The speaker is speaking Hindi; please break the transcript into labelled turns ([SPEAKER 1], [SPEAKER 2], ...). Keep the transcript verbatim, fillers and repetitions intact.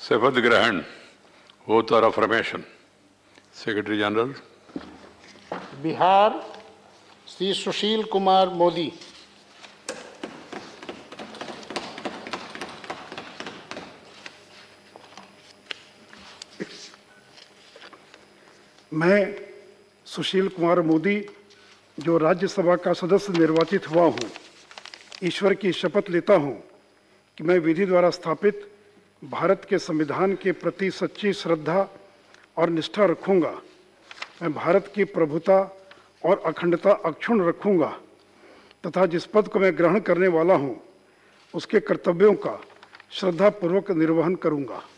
[SPEAKER 1] शपथ ग्रहण oath or affirmation. Secretary General.
[SPEAKER 2] Bihar Shri Sushil Kumar Modi.
[SPEAKER 3] मैं सुशील कुमार मोदी, जो राज्यसभा का सदस्य निर्वाचित हुआ हूँ, ईश्वर की शपथ लेता हूँ कि मैं विधि द्वारा स्थापित भारत के संविधान के प्रति सच्ची श्रद्धा और निष्ठा रखूँगा। मैं भारत की प्रभुता और अखंडता अक्षुण्ण रखूँगा तथा जिस पद को मैं ग्रहण करने वाला हूँ, उसके कर्तव्यों का श्रद्धापूर्वक निर्वहन करूँगा।